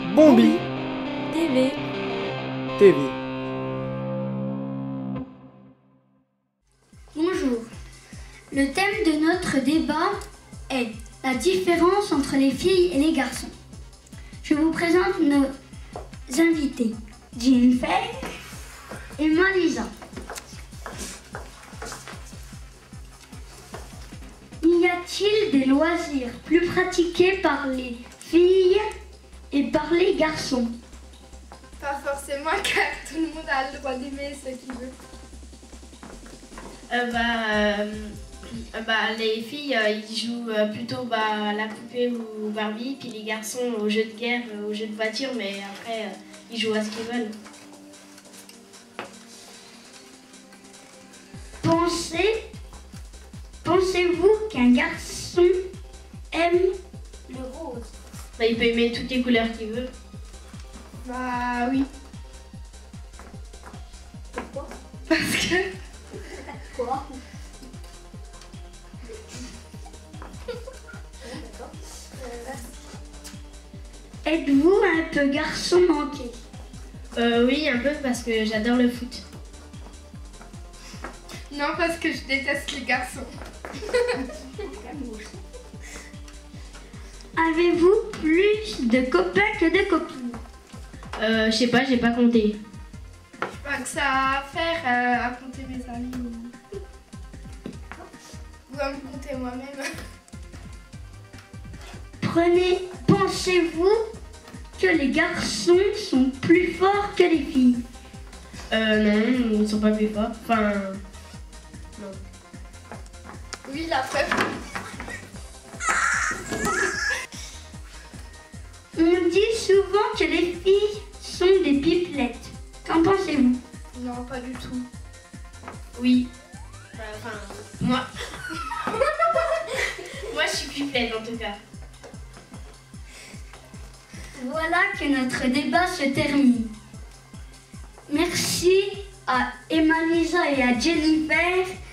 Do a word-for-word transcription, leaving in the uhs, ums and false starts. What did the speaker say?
Bombi T V. T V. Bonjour. Le thème de notre débat est la différence entre les filles et les garçons. Je vous présente nos invités, Jennifer et Malisa. Y a-t-il des loisirs plus pratiqués par les filles et par les garçons? Pas forcément, car tout le monde a le droit d'aimer ce qu'il veut. Euh, bah, euh, bah, les filles, euh, ils jouent euh, plutôt bah, à la poupée ou Barbie, puis les garçons aux jeux de guerre, euh, aux jeux de voiture, mais après, euh, ils jouent à ce qu'ils veulent. Pensez, pensez-vous qu'un garçon aime le rose? Bah, il peut aimer toutes les couleurs qu'il veut. Bah oui. Pourquoi? Parce que... Quoi? Êtes-vous un peu garçon manqué? Euh, oui, un peu, parce que j'adore le foot. Non, parce que je déteste les garçons. Avez-vous plus de copains que de copines? Euh, je sais pas, j'ai pas compté. Je sais pas que ça a à faire euh, à compter mes amis. Ou, ou à me compter moi-même. Prenez, pensez-vous que les garçons sont plus forts que les filles? Euh, non, ils sont pas plus forts. Enfin, non. Oui, la preuve. On dit souvent que les filles sont des pipelettes. Qu'en pensez-vous? Non, pas du tout. Oui. Enfin, moi. Moi, je suis pipelette en tout cas. Voilà que notre débat se termine. Merci à Emalisa et à Jennifer